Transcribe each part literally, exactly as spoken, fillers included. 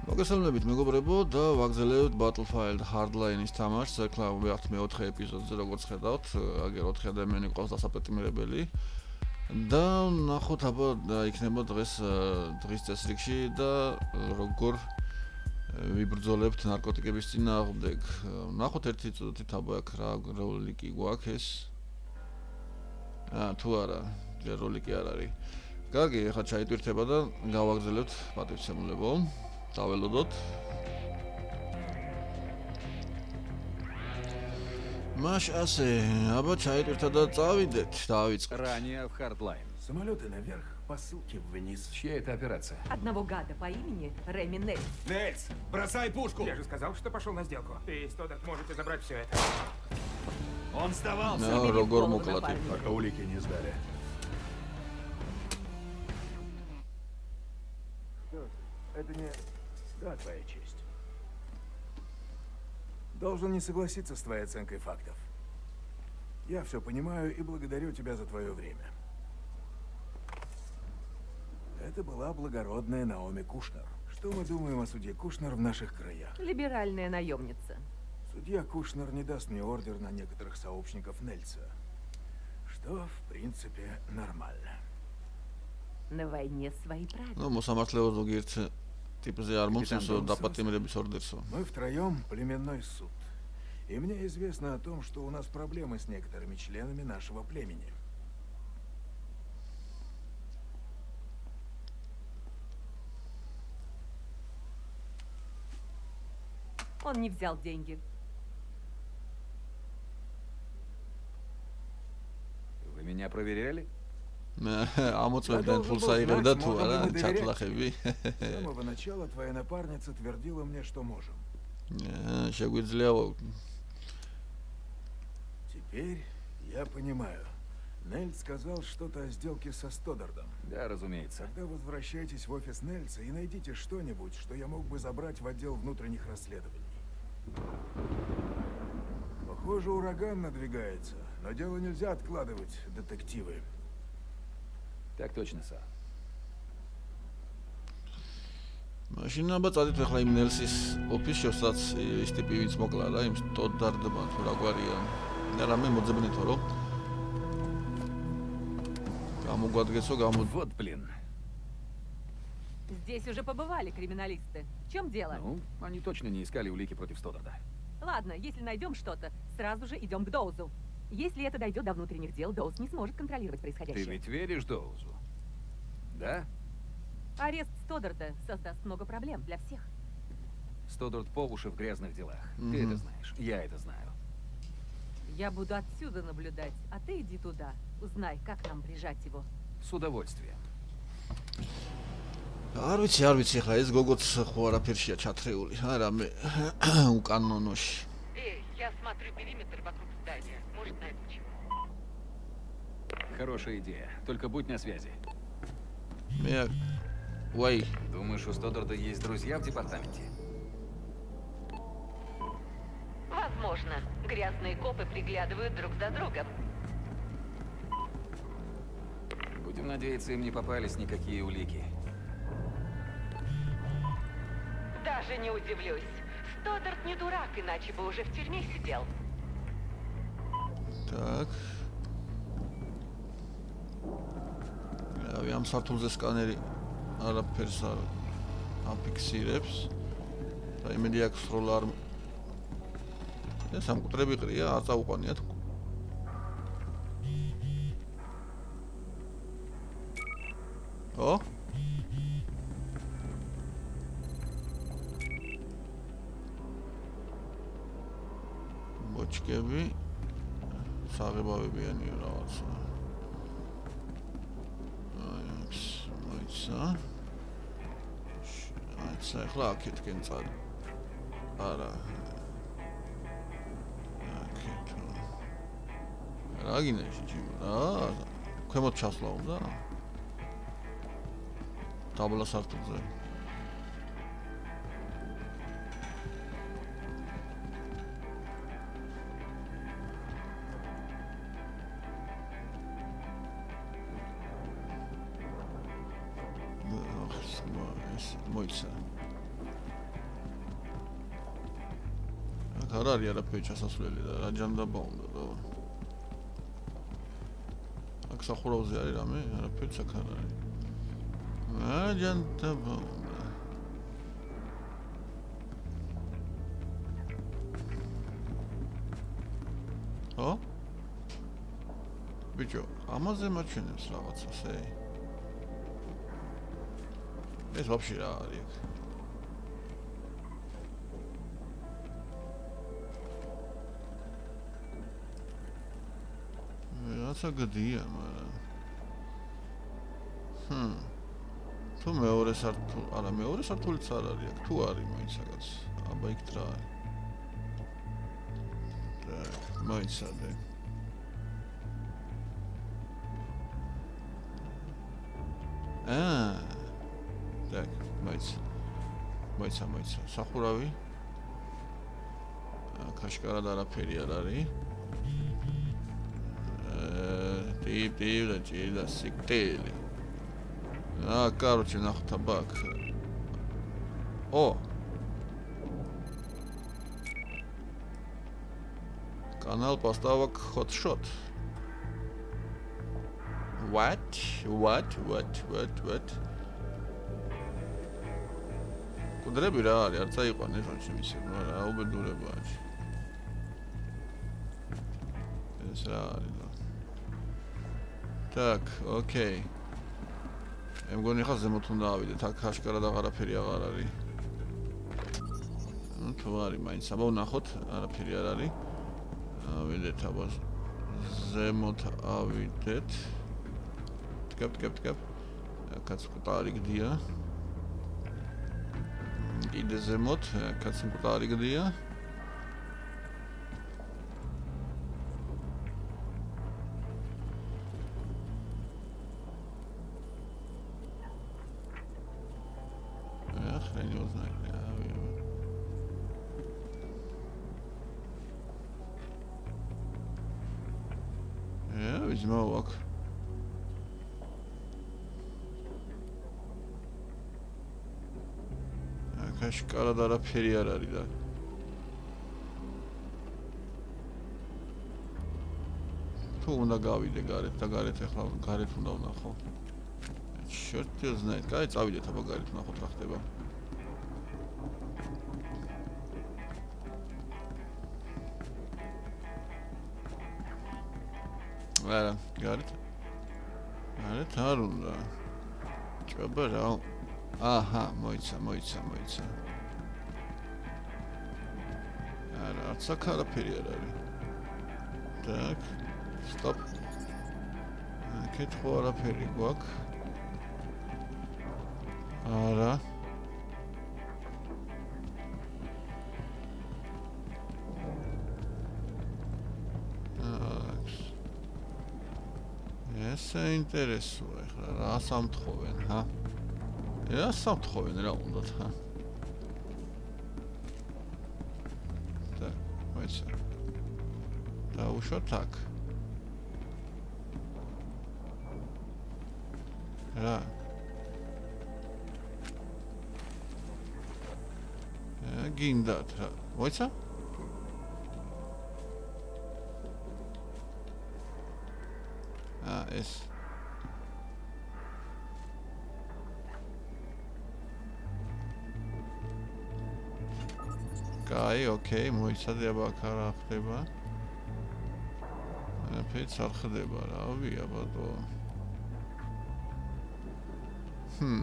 მოგესალმებით მეგობრებო და ვაგზელებთ Battlefield Hardline-ის თამაშს. ახლა ვიყავთ მეოთხე ეპიზოდზე, როგორც ხედავთ, აგერ ოთხი ადამიანი ყავს დასაპეტიმრებელი. და ნახოთ აბა იქნება დღეს დღის წესრიგში და როგორ ვიბრძოლებთ ნარკოტიკების წინააღმდეგ. ნახოთ ერთი წუთით აბა აქ რა როლიკი გვაქვს ეს. აა თუ არა, როლიკი არ არის. კარგი, ახლა ჩაიტვირთება და გავაგზელებთ პატივცემულებო. დაველოდოთ. Маш ასე, აბა ჩაიტვირთა და წავიდეთ, დავიწყოთ. Ранее в Hardline. Самолеты наверх, посылки вниз. Чья это операция? Одного гада по имени Реми Нельс. Нельс, бросай пушку! Я же сказал, что пошел на сделку. Ты и Стодок можете забрать все это. Он сдавался. No, როგორ მოკლათ. Пока улики не сдали. Что ж, это не... Да, твоя честь. Должен не согласиться с твоей оценкой фактов. Я все понимаю и благодарю тебя за твое время. Это была благородная Наоми Кушнер. Что мы думаем о судье Кушнер в наших краях? Либеральная наемница. Судья Кушнер не даст мне ордер на некоторых сообщников Нельса. Что, в принципе, нормально. На войне свои правила. Ну, მოსამართლეო ზოგიერთ ტიპზე არ მომწონს დაპატიმრების ორდერსო. Мы втроем племенной суд. И мне известно о том, что у нас проблемы с некоторыми членами нашего племени. Он не взял деньги. Вы меня проверяли? ამოწმებდნენ ფულს აიღებდა თუ არა ჩათლახები. С самого начала твоя напарница твердила мне, что можем. შეგვიძლია Теперь я понимаю. Нельс сказал что-то о сделке со Стоддардом. Да, разумеется. Тогда возвращайтесь в офис Нельса и найдите что-нибудь, что я мог бы забрать в отдел внутренних расследований. Похоже, ураган надвигается, но дело нельзя откладывать, детективы. Так точно, сэр. მაშინ აბა წადით ახლა იმ ნელსის ოფისში, სადაც ის ტიპი ვინც მოკლა რა, იმ სტოდარდმა თუ რა გვარია. და რამე მოძებნითო რომ გამოგვადგესო გამო Вот, блин. Здесь уже побывали криминалисты. В чем дело? Ну, они точно не искали улики против Стоддарда. Ладно, если найдем что-то, сразу же идем к Доузу. Если это дойдет до внутренних дел, Доуз не сможет контролировать Ты происходящее. ведь веришь Доузу? Да? Арест Стоддарда создаст много проблем для всех. Стоддард по уши в грязных делах. Ты это знаешь, я это знаю. Я буду отсюда наблюдать, а ты иди туда. Узнай, как нам прижать его. С удовольствием. არ ვიცი, არ ვიცი ახლა ეს გოგოც ხო არაფერშია ჩათრეული, რა რამე უკანონოში. Эй, я смотрю периметр вокруг здания. Может, найду чего. Хорошая идея. Только будь на связи. მე ვაი, Думаешь, у Стоддарда есть друзья в департаменте? Возможно. Грязные копы приглядывают друг за другом. Будем надеяться, им не попались никакие улики. Даже не удивлюсь. Стоддард не дурак, иначе бы уже в тюрьме сидел. так. რავი, ამ სართულზე სკანერი არაფერს არ აფიქსირებს. და იმედი აქვს რომ არ ეს სამკუთრები ყრია, არ წაუყვანიათ. ო? მოჩკები საღებავებიანია რაღაცა. აიცა. აიცა, ახლა აქეთკენ წად. არა. აქეთ. რა გინეში ჯიმა? აა, ქვემოთ ჩასვლა უნდა? დაბლა სართულზე. მოიცა. აქ არ არის არაფერი ჩასასვლელი და რა ჯანდაბა უნდა და აქ სახურავზე არის რამე? არაფერიც აქ არ არის. რა ჯანდაბა უნდა. ო? ბიჭო, ამაზე მაჩვენებს რაღაცას, ე? ეს ვაფშე რა არის აქ? რაცა გდია, მაგრამ ჰმ თუ მეორე სართული, არა მეორე სართულიც არ არის აქ, თუ არის მაინც რაღაც, აბა იქ რა არის? და მაიცადე. აა так, მაიცა. მაიცა, მაიცა. სახურავი. აქ აშკარად არაფერი არ არის. ტიპ ტიპ და ჭირდა სიკვდილი. აა, короче, ნახოთ აბა აქ. ო. Канал поставок hot shot. What? What? What? What? What? კუდრები რა არის? არ წაიყვანე თონში მისი, რა უბედურებაა. ეს რა არის? Так, окей. მე მგონი ხა ზემოთ უნდა ავიდეთ, აქ აშკარად აღარაფერი აღარ არის. ნუ თუ არის მაინც, აბა ვნახოთ, არაფერი არ არის. ავიდეთ აბა ზემოთ ავიდეთ. დგებ, დგებ, დგებ. აქაც მკვდარი გდია. კიდე ზემოთ, აქაც მკვდარი გდია. Зимовок. Აშკარად არაფერი არ არის და თუ უნდა გავიდე გარეთ და გარეთ ახლა გარეთ უნდა ვნახო. შორტი ზნაით, კაი წავიდეთ აბა გარეთ ვნახოთ რა ხდება. არა, გარეთ. გარეთ არ უნდა. ჭობა რა. აჰა, მოიცა, მოიცა, მოიცა. არა, არც აქ არაფერი არ არის. Так. Стоп. კითხვა არაფერი გვაქვს. არა. ესე ინტერესოა ახლა რა სამთხოვენ, ჰა? რა სამთხოვენ რა უნდათ, ჰა? და მოიცა. დაუშვათ აქ. რა? რა გინდათ რა? მოიცა? ეს კაი, ოკეი, მოიცადე აბა აქ რა ხდება. არაფერიც არ ხდება, რავი, აბატო. ჰმ.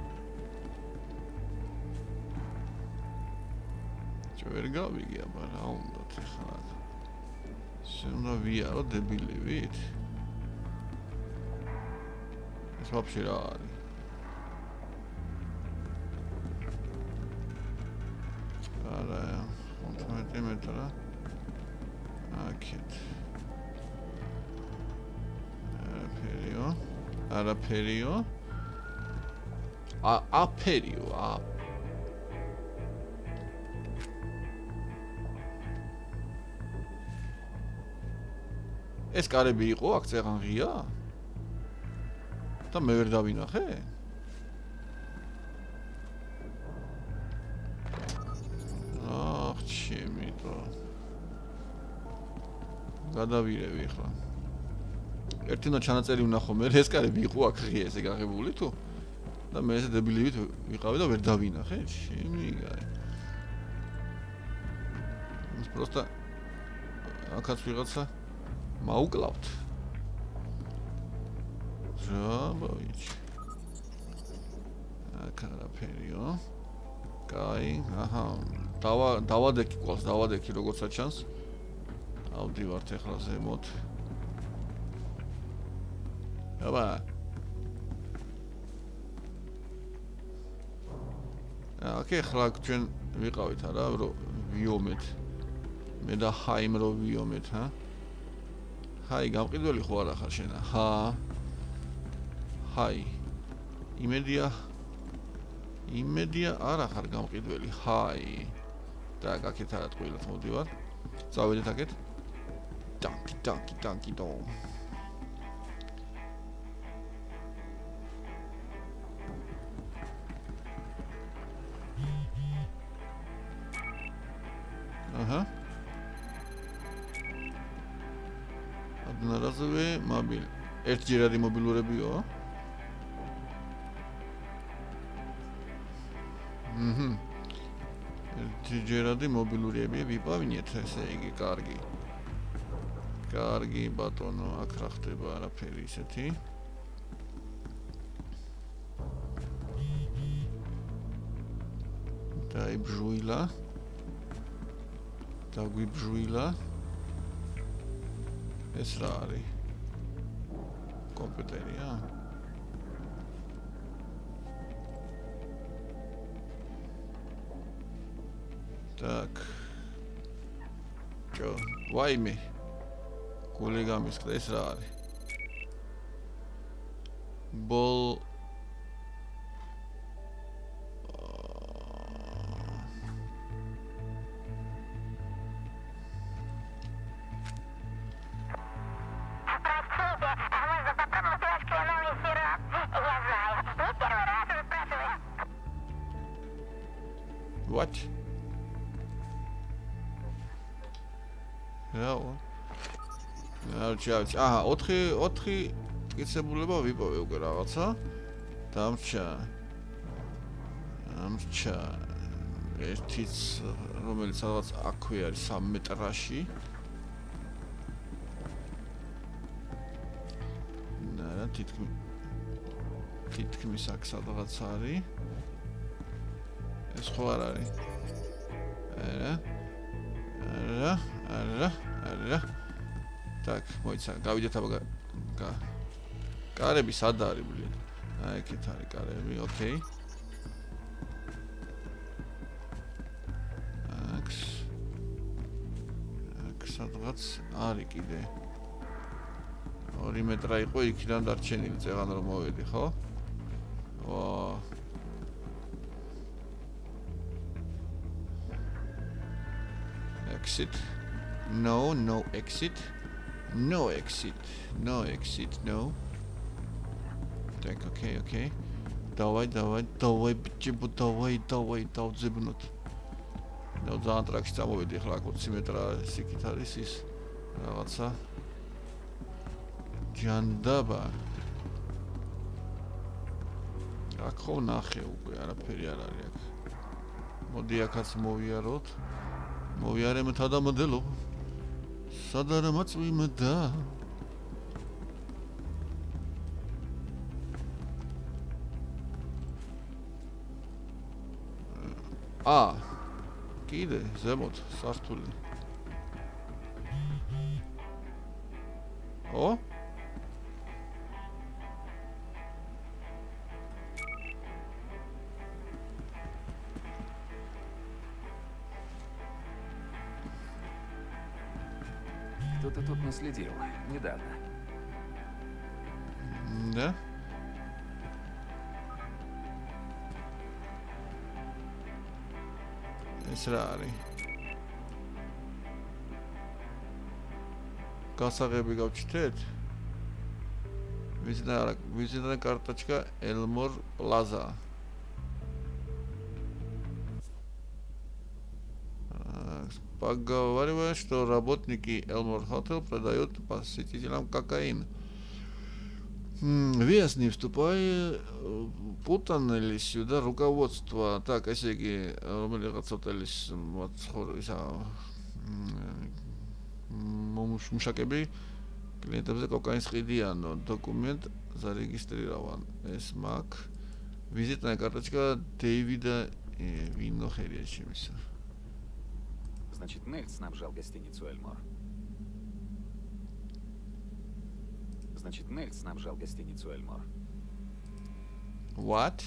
ჩვენ ვერ გავიგე აბა რა უნდათ ახლა. შენ ვიარო დებილივით. ეს ვაფშე რა არის? არა, ოცდაათი მეტრა. აქეთ. არაფერიო. არაფერიო. ა აფერიო, ა ეს კარები იყო აქ წეღან ღია? და მე ვერ დავინახე? აх, ჩემი, ხო. გადავირევი ახლა. ერთი უნდა ჩანაწერი ვნახო, მე ეს კარი ვიყო აქ ღია ესე გაღებული თუ? და მე ესე დებილივით ვიყავი და ვერ დავინახე, შემიგარი. ეს просто აქაც ვიღაცა მაუკლავთ. ჟაბავიჩი. აქ არაფერიო. კაი, აჰა. დავა დავადექი ყოლს, დავადექი როგორცაც ჩანს. ავდივართ ახლა ზემოთ. აბა. აქ ახლა ჩვენ ვიყავით არა, რომ ვიომეთ. მე და ჰაიმ რო ვიომეთ, ჰა? ჰაი, გამყიდველი ხო არა ხარ შენ? ჰა. ჰაი. იმედია იმედია არა ხარ გამყიდველი. ჰაი. და აქეთ არა ტყუილად მოდივარ. წავედით აქეთ. დანკი, დანკი, დანკი დო. აჰა. одноразовые мобиль. ერთჯერადი მობილურებიო. აჰა. ერთჯერადი მობილურები ვიპავინეთ, ესე იგი, კარგი. კარგი ბატონო, აქ რა ხდება არაფერი ისეთი. დაიბჟუილა. დაგვიბჟუილა. ეს რა არის? კომპიუტერია? так. Чё? Вайми. Кулига мискле ეს რა არის? Бол What? Яо. Яо, чао. აჰა, ოთხი ოთხი მტკიცებულება ვიპოვე უკვე რაღაცა. დამრჩა. დამრჩა. ერთიც რომელიც რაღაც აქვე არის სამ მეტრაში. ნარა, თითქმის თითქმის აქ სადღაც არის. ეს ხო არ არის? არა. არა, არა, არა. так, მოიცა, გავიდეთ აბა. კარები სად არის, ბლინ? აი, ეგეთ არის კარები, ოკეი. აქ. აქ სადღაც არის კიდე. ორი მეტრა იყო იქიდან დარჩენილი, წეღან რომ მოვედი, ხო? ვა. Exit. No, no exit. No exit. No exit. No. Так, окей, окей. Давай, давай, давай, бичибу, давай, давай, დავძებნოთ. და ძალიან ტრაქში წამოვედი ახლა აქ ოცი მეტრა სიკით არის ის რაღაცა. ჯანდაბა. აქ ხო ნახე უკვე, არაფერი არ არის აქ. მოდი აქაც მოვიაროთ. მოვიარე მთა და მოდელო. სად არა მაწვიმდა? აა კიდე ზემოთ სართული. ო? Кто-то тут наследил недавно. Да? ეს რა არის? გასაღები გავჩითეთ? ვიზიტა ვიზიტა კარტოჩკა ელმორ პლაზა. поговаривают, что работники Элмор Хотел продают посетителям кокаин. Вестни, вступая, путанились сюда руководство. Так, эсеги, რომელიღაც ოტელის ისა მუშაკები კლიენტებზე კოკაინს ყიდიანო. დოკუმენტ зарегистрирован. ეს მაგ визитная карточка Дэвида Винохерия чимся. Значит, Нельц снабжал гостиницу Эльмор. Значит, Нельц снабжал гостиницу Эльмор. What?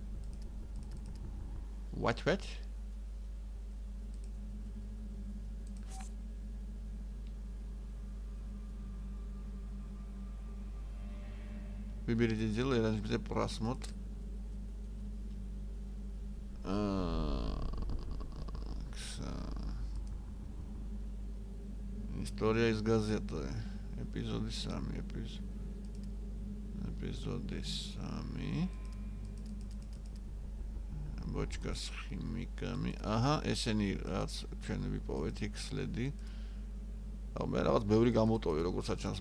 What, what? Выберите дело и начните просмотр. История из газеты. Эпизоды сами. Эпиз... Эпизоды сами. Бочка с химиками. Ага, ესენი რაც ჩვენ ვიპოვეთ იქ სლედი. აუ მე რაღაც ბევრი გამოტოვე, როგორც ჩანს.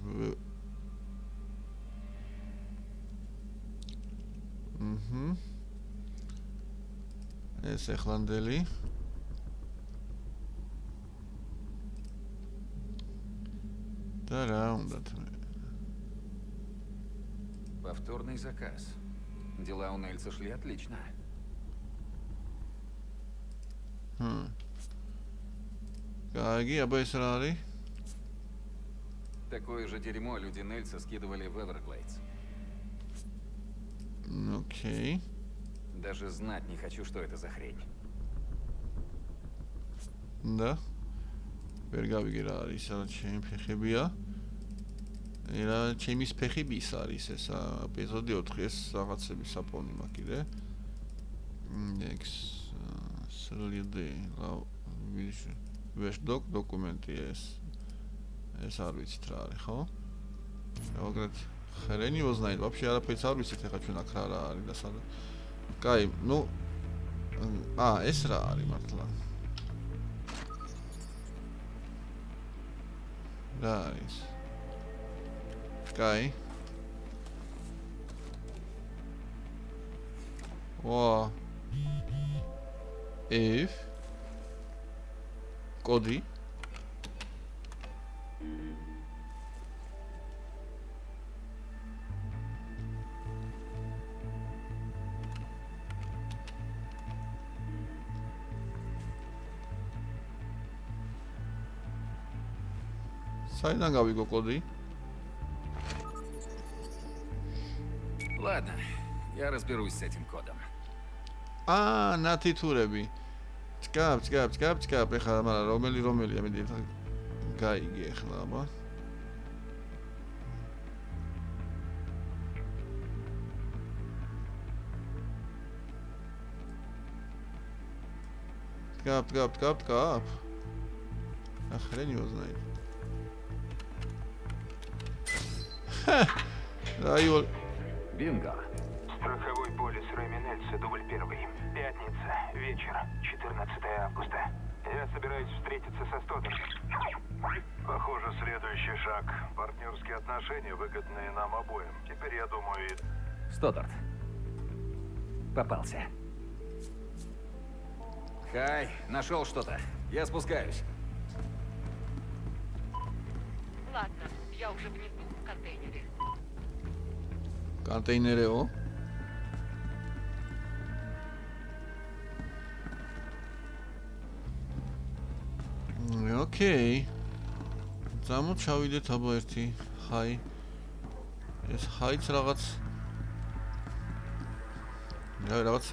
Mhm. ეს ეხლანდელი. Да, раунда. Повторный заказ. Дела у Нельца шли отлично. Хм. Каги, а бейс რა არის? Такое же дерьмо люди Нельца скидывали в Эверглейдс. Окей. Даже знать не хочу, что это за хрень. Да. ვერ გავიგე რა არის, სადაც ჩემი ფეხებია. რა ჩემის ფეხების არის ეს ეპიზოდი ოთხი, ეს რაღაცების საპონი მაქვს კიდე. X სრლიდი, ვეშ დოკ დოკუმენტი ეს. ეს არ ვიცით რა არის, ხო? Რაღაც хрен его знает. Вообще არაფერს არ ვიცით ახლა ჩვენ აქ რა არის და სადა. კაი, ну а, ეს რა არის მართლა? რა არის? კაი. ვა. if კოდი საიდან გავიგო კოდი? Ладно, я разберусь с этим кодом. А, ნათითურები. Чкап, чкап, чкап, чкап. ეხლა მაგრამ რომელი რომელია მე გაიგე ახლა, აბა. Чкап, чкап, чкап, чкап. А хрен его знает. Райол. Бинго. Страховой полис Рэми Нельса, дубль первый. Пятница, вечер, четырнадцатое августа. Я собираюсь встретиться со Стодом. Похоже, следующий шаг. Партнерские отношения, выгодные нам обоим. Теперь, я думаю, и... Стодарт. Попался. Хай, нашел что-то. Я спускаюсь. Ладно, я уже внизу, в контейнере. Контейнерео. Окей. Замучавიდეთ აბა ერთი. Хай. ეს ხაიც რაღაც. რა რაღაც.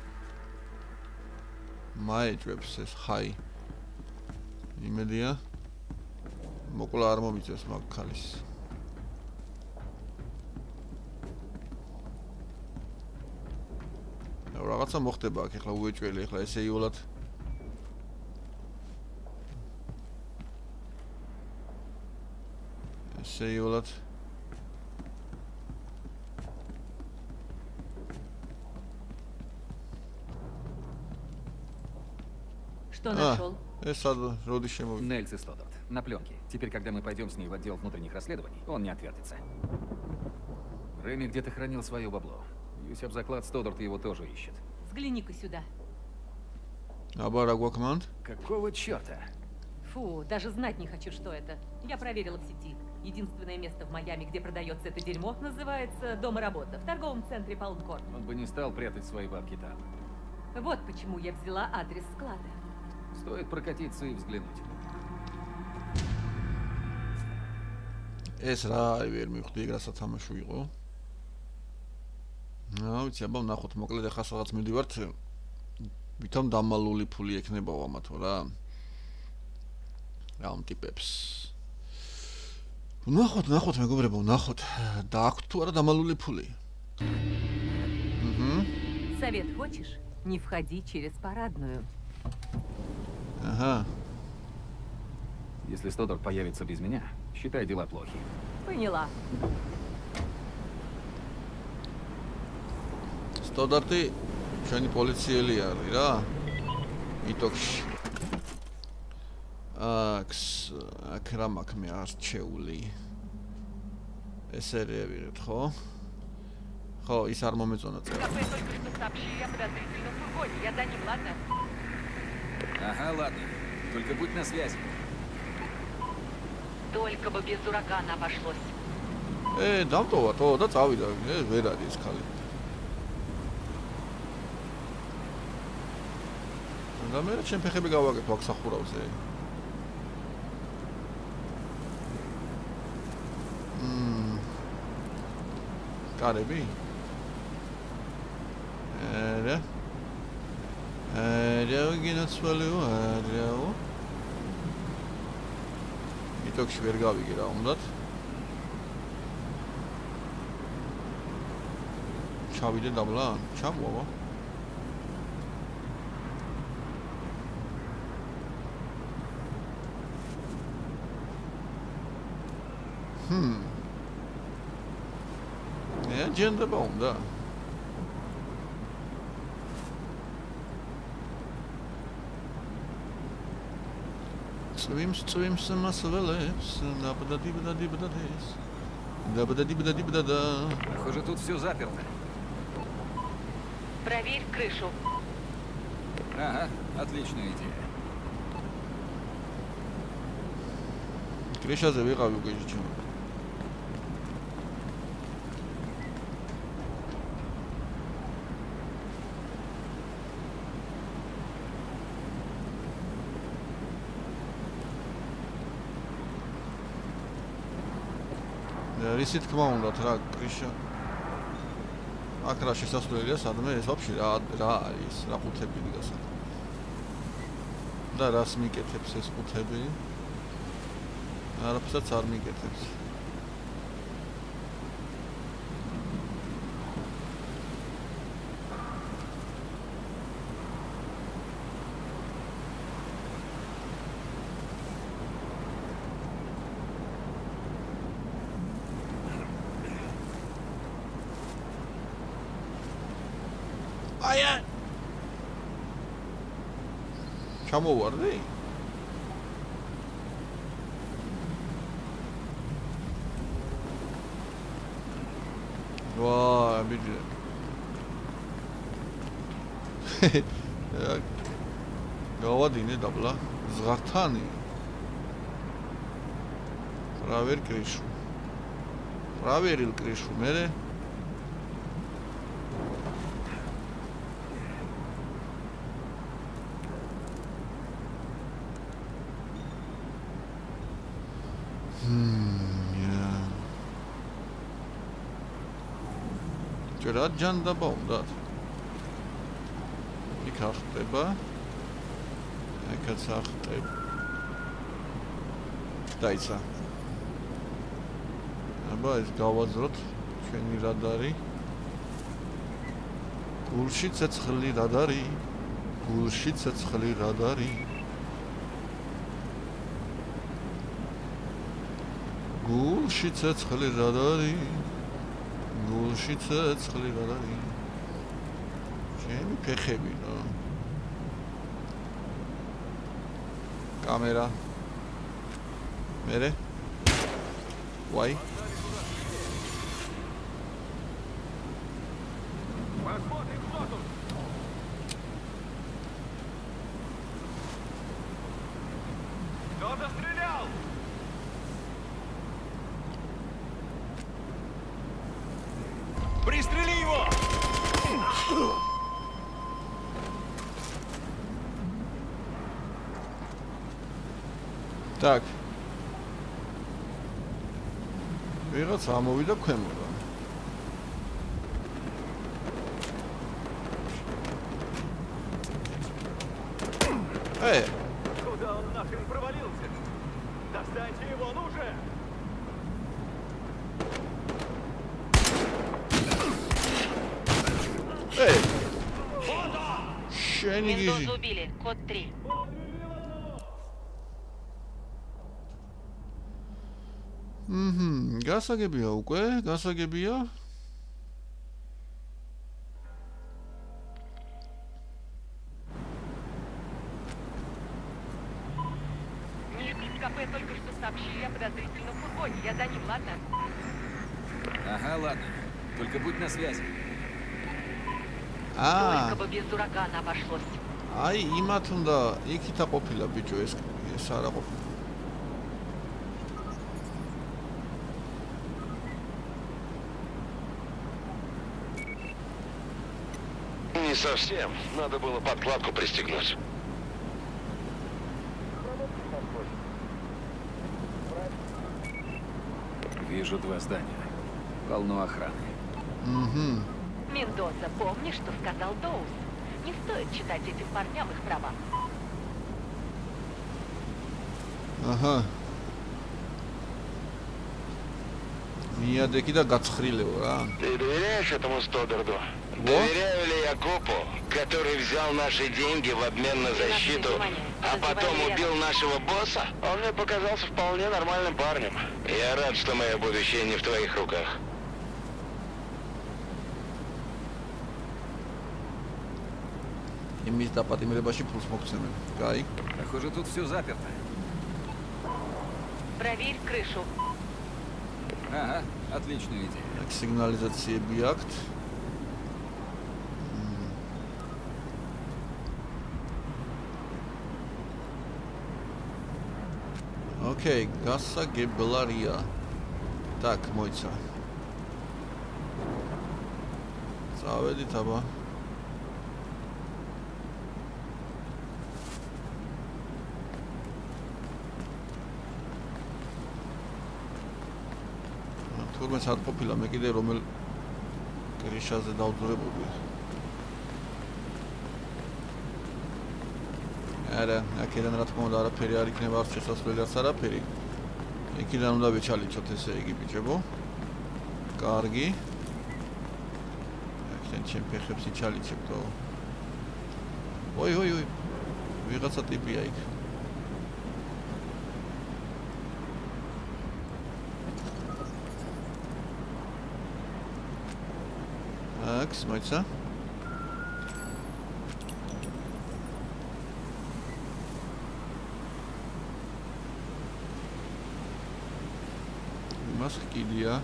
მაიჭვებს ეს ხაი. იმედია. მოკლა არ მომიწევს მაგ ქალის. რაღაცა მოხდება აქ ახლა უეჭველი ახლა ესე იოლად ესე იოლად Что нашел? Эсад, роды шемови. Нельс и Стодарт. На пленке. Теперь, когда мы пойдем с ней в отдел внутренних расследований, он не отвертится. Рэми где-то хранил свое бабло. Бьюсь об заклад, Стодарт его тоже ищет. Взгляни-ка сюда. Абарагва команд. Какого черта? Фу, даже знать не хочу, что это. Я проверила в сети. Единственное место в Майами, где продается это дерьмо, называется «Дом и работа» в торговом центре Палм-Корт. Он бы не стал прятать свои бабки там. Вот почему я взяла адрес склада. Стоит прокатиться и взглянуть. ეს რა არის ვერ მივხვდი ეგ რასაც თამაში იყო. აა ვიცი აბა ვნახოთ მოკლედ ახლა სადღაც მივდივართ ვითომ დამალული ფული ექნება ამათო რა. რა ამ ტიპებს. ვნახოთ, ვნახოთ მეგობრებო, ვნახოთ. დააქვთ თუ არა დამალული ფული. Угу. Совет хочешь? Не входи через парадную. Ага. Если Стодарт появится без меня, считай, дела плохи. Поняла. Стодарты ჩვენი პოლიციელი არის რა. იტოქში. აკს, აქ რა მაქვს მე არჩეული. ესე რევიღეთ, ხო? ხო, ის არ მომეწონა წელი. Кафе только что сообщили о подозрительном фургоне. Я за ним, ладно? Ага, ладно. Только будь на связи. Только бы без урагана обошлось. ე, დამტოვა თო და წავიდა. ე, ვერ არის ეს ხალი. და მე რა ჩემ ფეხები გავაკეთო აქ სახურავზე. მმ. კარები? არა. არა, გინაცვალეო, არაო. იტოქში ვერ გავიგე რა უნდათ. ჩავიდე დაბლა? ჩამოვა. ჰმ. ნე ჯენდება უნდა. Swim, swim, самосвалებს, да-ба-да-ди-ба-да-ди-ба-да-дис. Да-ба-да-ди-ба-да-ди-ба-да-да. Похоже, тут все заперто. Проверь крышу. Ага, отличная идея. крышაზე ვიყავი უკვე ჯიჯი. რისი თქმა უნდათ რა კრიშა აქ რა შესასვლელია სადმე ეს ვაფშე რა რა არის რა ყუთები დგას და რას მიკეთებს ეს ყუთები არაფერს არ მიკეთებს Aia! ჩამოვარდი? ვა, ბიჭი. გავადინე დაბლა, ზღართანი. რავერ კრიშუ. რავერილ კრიშუ, მერე რა ჯანდაბა უნდათ იქ ახტება ეკაც ახტებ დაიცა აბა ეს გავაძროთ ჩვენი რადარი გულში ცეცხლი რადარი გულში ცეცხლი რადარი გულში ცეცხლი რადარი გულში ცეცხლი რადარი ჩემი ფეხები რა კამერა. მერე. ვაი. Пристрели его! Так. ვიღაც ამოვიდა ქვემოდან. Эй! Куда он нахрен провалился? Достаньте его, ну же! Эй! Шени гижи. Мендозу убили. Код три. Мгм, გასაგებია უკვე, გასაგებია. Мир из кафе только что сообщили о подозрительном фургоне. Я за ним, ладно? Ага, ладно. Только будь на связи. А, Только бы без урагана обошлось. აი იმათ უნდა იქითა ყოფილა ბიჭო ეს ეს არა ყოფილა. Не совсем. Надо было подкладку пристегнуть. Вижу два здания. Полно охраны. Мгм. Мендоза, помнишь, что сказал Доус? Не стоит читать этим парням их права. Ага. Მიადექი და გაცხრილეო რა. Ты доверяешь этому Стодарду? Доверяю ли я копу, который взял наши деньги в обмен на защиту, а потом убил нашего босса? Он мне показался вполне нормальным парнем. Я рад, что мое будущее не в твоих руках. იმის დაპატიმრებაში ფულს მოგცემენ. Кай. Похоже, тут все заперто. Проверь крышу. Ага, отличная идея. აქ სიგნალიზაციები აქვთ. ოკეი, გასაგებელია. Так, მოიცა. წავედით აბა. თურმე სად ყოფილა მე კიდე რომელ კრიშაზე დავძურებული. არა, აქედან რა თქმა უნდა არაფერი არ იქნება, არც შესასვლელი არც არაფერი. იქიდან უნდა ვეჩალიჩოთ ესე იგი ბიჭებო. კარგი. აქედან ჩემ ფეხებს იჩალიჩებთო. ოი, ოი, ოი. ვიღაცა ტიპია იქ. აქ, მოიცა. მას ხკილია.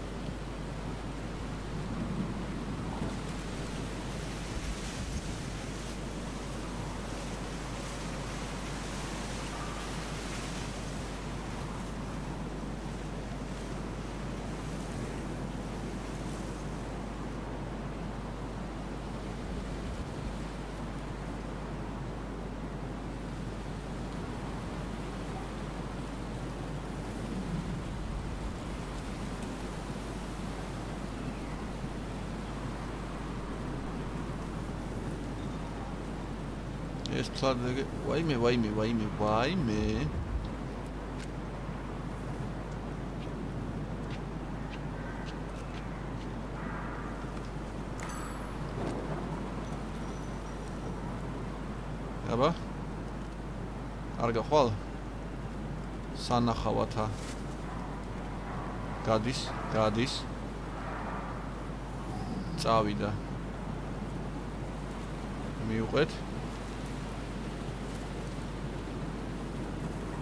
ეს თვალე ვაიმე ვაიმე ვაიმე ვაიმე აბა არ გახვალ სანახავათა გადის გადის წავიდა მიუყვეთ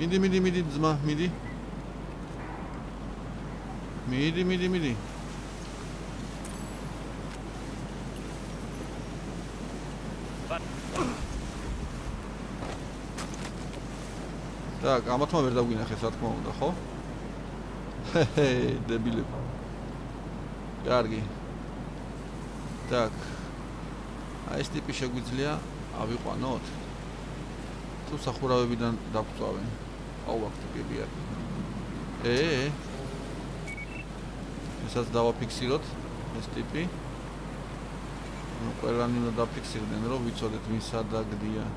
მიდი, მიდი, მიდი, ძმა, მიდი. მიდი, მიდი, მიდი. Так, ამათმა ვერ დავგინახეს, რა თქმა უნდა, ხო? ჰე, დებილები. კარგი. Так. აი ეს ტიპი შეგვიძლია ავიყვანოთ. თუ სახურავებიდან დავწავენ. აუ, აქ ტიპებია. ე. ესაც დავაფიქსიროთ, ეს ტიპი. ნუ ყველანი უნდა დაფიქსირდნენ, რომ ვიცოდეთ ვინ სადაგდია.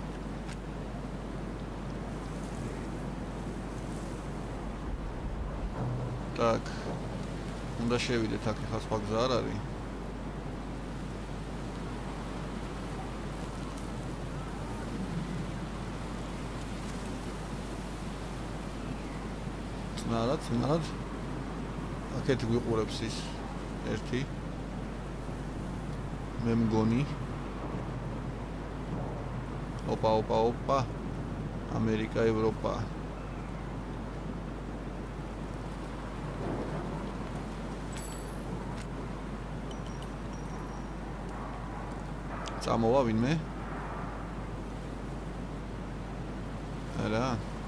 Так. უნდა შევიდეთ აქ, ხა სხვა გზა არ არის. ნარად, ნარად. აქეთ გვიყურებს ის ერთი. მე მგონი. ოპა, ოპა, ოპა. ამერიკა, ევროპა. წამოვა ვინმე? არა.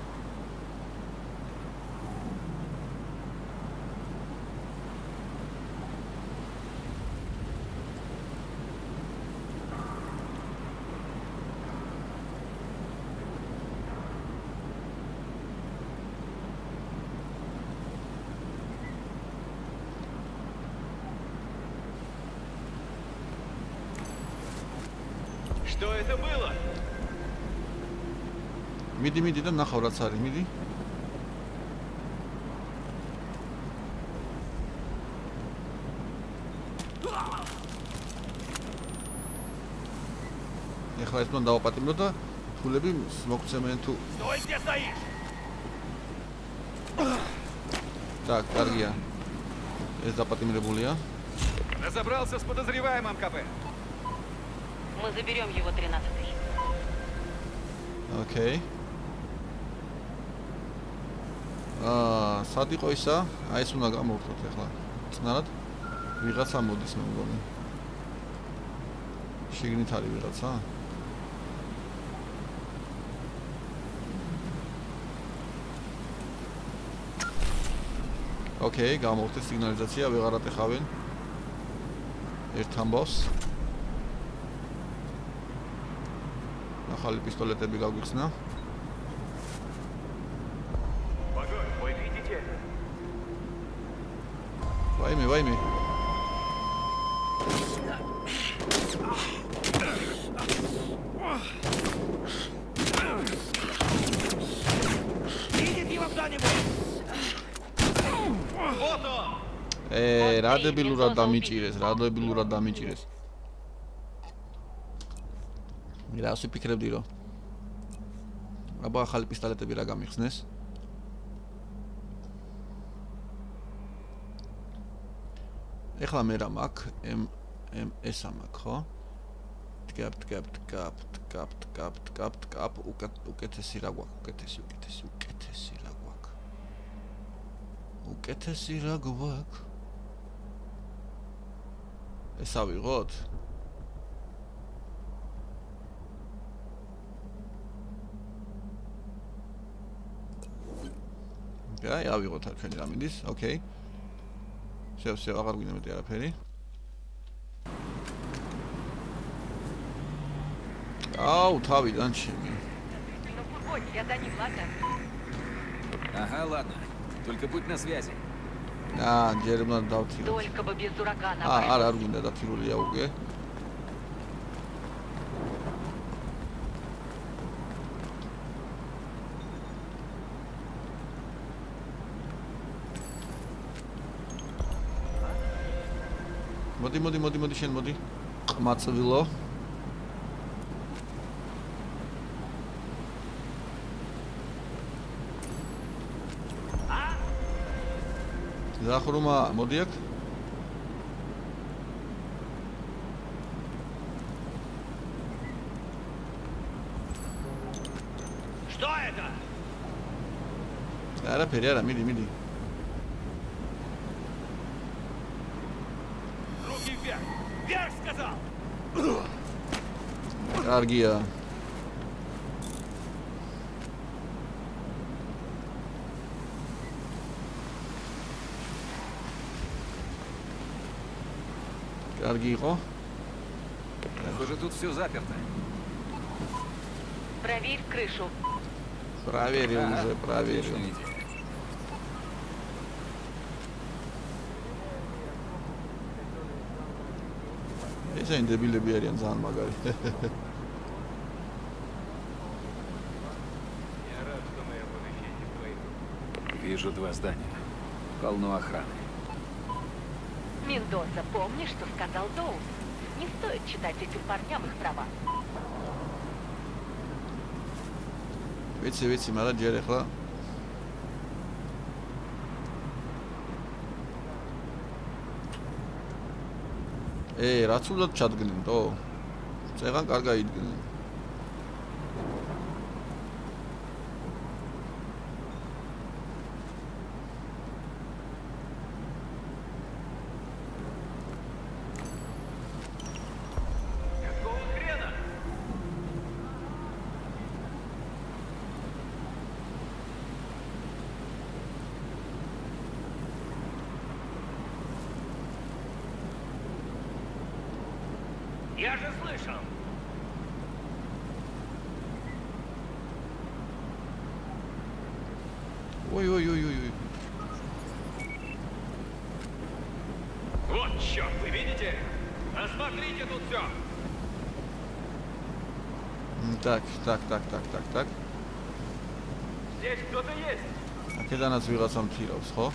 Что это было? მიდი, მიდი და ნახავ რაც არის, მიდი. ეხლა ეს მან დავაპატიმრო და თულები მოგცემენ თუ. Стой, где стоишь! Так, კარგია. ეს დაპატიმრებულია. Разобрался с подозреваемым, КП. Мы заберем его тринадцатый. Окей. აა, სად იყო ისა? აი ეს უნდა გამოვხოთ ახლა. წნარად ვიღაცა მოდის მე მგონი. შიგნით არის ვიღაცა? ოკეი, გამოვხდეთ სიგნალიზაცია, ვეღარ ატეხავენ. ერთ ამბავს. ახალი პისტოლეტები გაგვიხსნა. Погодь, вы видите? ვაიმე, ვაიმე. Видит его кто-нибудь? Вот он! ე, რა დებილურად დამიჭირეს, რა დებილურად დამიჭირეს. რას ვიფიქრებდი რომ აბა ახალი პისტოლეტები რა გამიხსნეს? ეხლა მე რა მაქვს? ემ ემ ეს ამაქვს, ხო? ტკაპ ტკაპ ტკაპ ტკაპ ტკაპ ტკაპ ტკაპ უკეთესი რა გვაქვს? უკეთესი, უკეთესი, უკეთესი რა გვაქვს? უკეთესი რა გვაქვს? ეს ავიღოთ? აი, ავიღოთ არ ჩვენი რა მინდის, ოკეი. შევ, შევ, აღარ გვინდა მეტი არაფერი. აუ, თავიდან ჩემი. Ну, фургоне, я за ним, ладно? Ага, ладно. Только будь на связи. აა, ჯერ უნდა დავთიროთ. Только бы без дурака на აა, არ არ გვინდა დათირულია უკვე. მოდი, მოდი, მოდი, მოდი, შენ მოდი. ყმაწვილო. ზახრუმა, მოდი აქ. Что это? არაფერი არა, მიდი, მიდი. Руки вверх! Вверх, сказал! კარგია. კარგი იყო. Похоже, тут все заперто. Проверь крышу. Проверил уже, проверил. Отличная идея. ესენი დებილები არიან ძალიან მაგარი. Вижу два здания. Полно охраны. Мендоса, помнишь, что сказал Доус? Не стоит читать этим парням их права. ვიცი, ვიცი, მაგრამ ჯერ ახლა ეე, რაც უნდა ჩადგნენ, თო? წეღან კარგა იდგნენ. Я же слышал! Ой-ой-ой-ой-ой. Вот черт, вы видите? Осмотрите тут все! Так, так, так, так, так, так. Здесь кто-то есть! აქედანაც ვიღაცა მთირავს, ხო?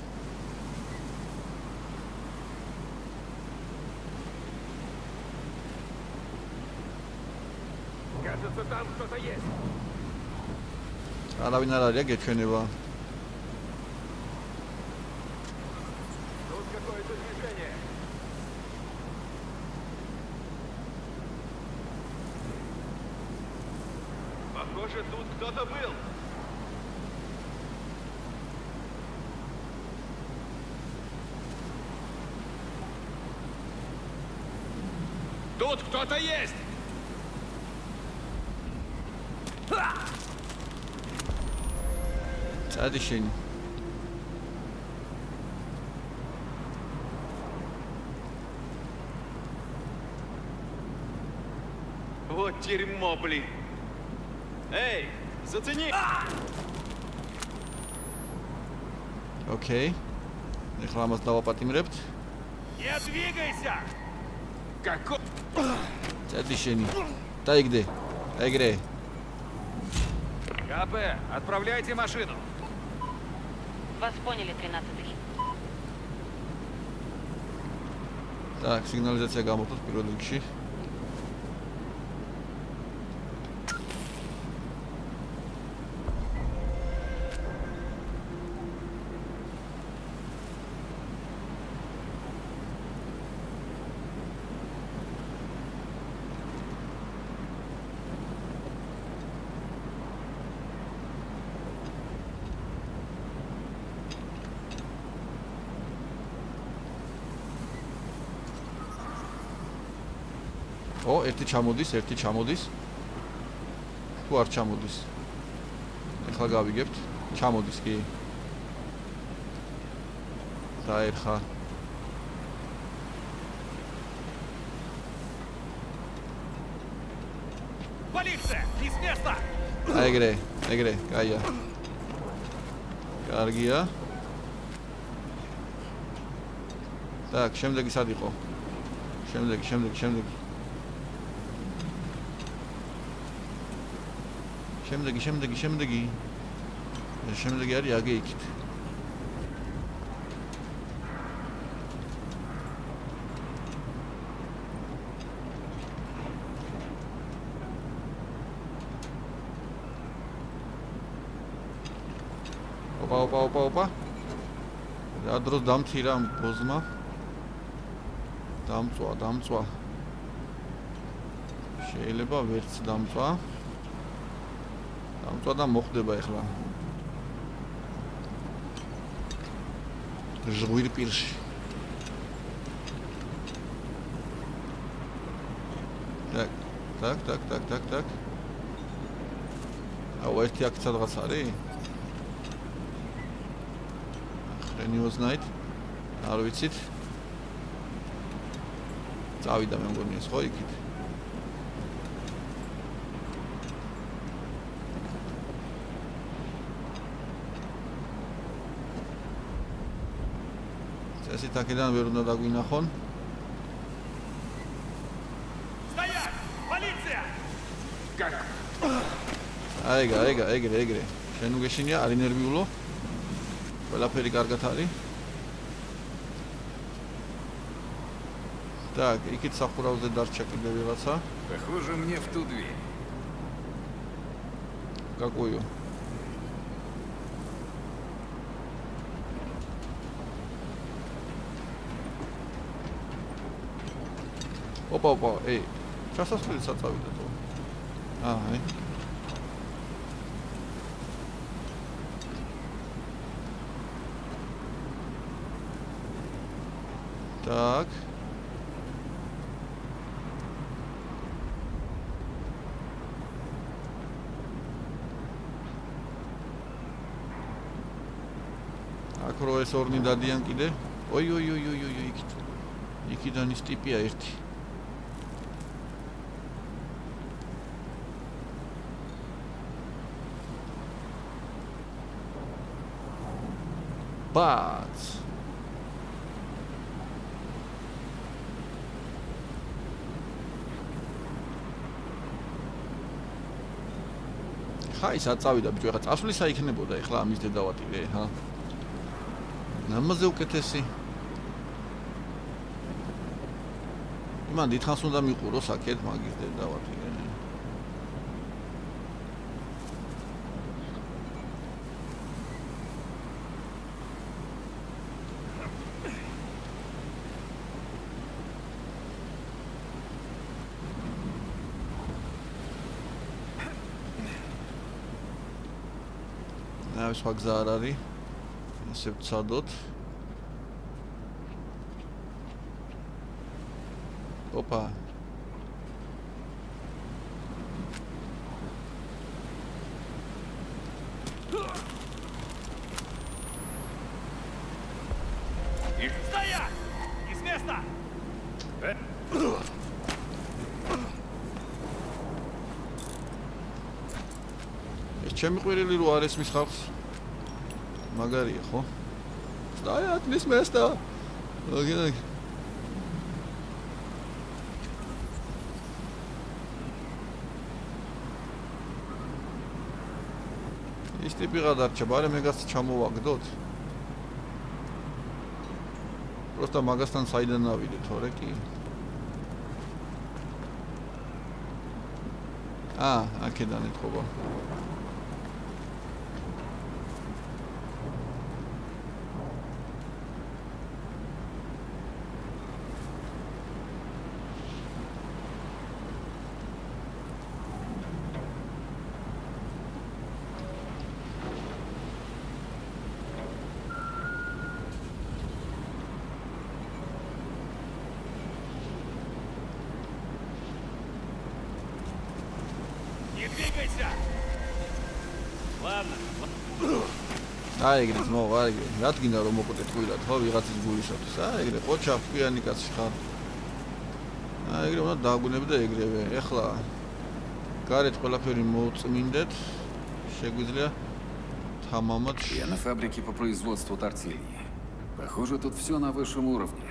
Кажется, там кто-то есть! არავინ არ არია გეჩვენება. Тут какое-то движение! Похоже, тут кто-то был! Тут кто-то есть! წადი შენი. Вот дерьмо, блин! Эй, зацени! ოკეი. ეხლა ამას დავაპატიმრებთ. Не двигайся! Какой... წადი შენი. დაიგდე. ეგრე. КП, отправляйте машину. Вас поняли, тринадцатый. Так, сигнализация გამოხდეთ პირველ რიგში. ო, ერთი ჩამოდის, ერთი ჩამოდის. თუ არ ჩამოდის. ეხლა გავიგებთ. ჩამოდის კი. დაერხა. Полиция! Не с места! ეგრე, ეგრე, კაია. კარგია. так, შემდეგი სად იყო? შემდეგი, შემდეგი, შემდეგი. შემდეგი, შემდეგი, შემდეგი. შემდეგი არის აგე იქით. ოპა, ოპა, ოპა, ოპა. რა დროს დამცირა ბოზმა. დამწვა, დამწვა. შეიძლება ვერც დამწვა. დამწვა და მოხდება ახლა. ჟღვირ პირში. Так, так, так, так, так, так. აუ ერთი აქ სადღაც არის? ხრენი ოზნაით. არ ვიცით. წავიდა მე მგონი ეს ხო იქით? წესით აქედან ვერ უნდა დაგვინახონ. აიგა, აიგა, ეგრე, ეგრე. შენ უგეშინია, არ ინერვიულო. ყველაფერი კარგად არის. Так, იქით სახურავზე დარჩა კიდე ვიღაცა. Похоже, мне в ту дверь. Какую? Опа, опа, эй. Часосвет сацавიდა то. А, ай. Так. Акро ეს ორნი დადიან კიდე. ой, ой, ой, ой, ой, იქით. იქიდან ის ტიპია ერთი. Бац. ხაი საწავიდა ბიჭო, ეხლა წასვლისა იქნებოდა ეხლა ამის დედავატირე, ჰა? ნამაზე უკეთესი. იმან დიდხანს უნდა მიყუროს აქეთ მაგის დედავატირე. ნავის სხვა გზა არ არის. ესე ვცადოთ. ოპა. Стоять! Не с места! ეს ჩემი ყვირილი რო არის მის ხალხს. მაგარია ხო? Стоять, не с места. Окей. ის ტიპი გადარჩა, ბარე მეგას ჩამოვაგდოთ. Просто მაგასთან საიდან ავიდე, თორე კი. აა, აქედან ეთქობა. Не двигайся! Ладно. აი ეგრე ძმო, აი ეგრე. რა თქინდა რომ მოკვდეთ ყვილად, ხო, ვიღაცის გულისათვის. აი ეგრე, ყოჩა ფქიანი კაცი ხარ. აი ეგრე უნდა დაგვინებდე ეგრევე. ეხლა გარეთ ყველაფერი მოუწმინდეთ. შეგვიძლია თამამად. Я на фабрике по производству тортильи. Похоже, тут все на высшем уровне.